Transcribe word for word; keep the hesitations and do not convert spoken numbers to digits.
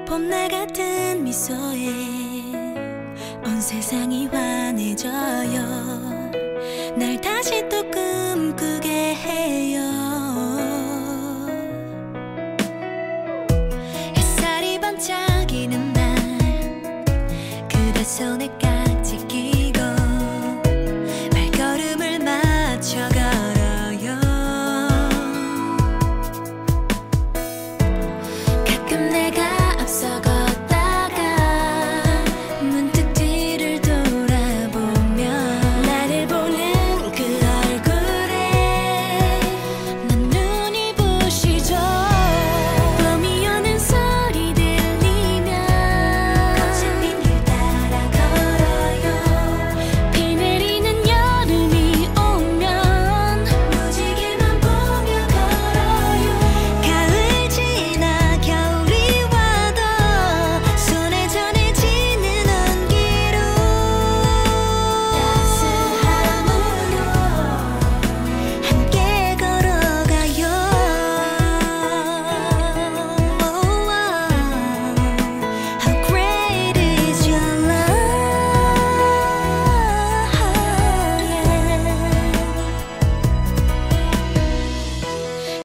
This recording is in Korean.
봄날 같은 미소에 온 세상이 환해져요. 날 다시 또 꿈꾸게 해요. 햇살이 반짝이는 날 그대 손에 가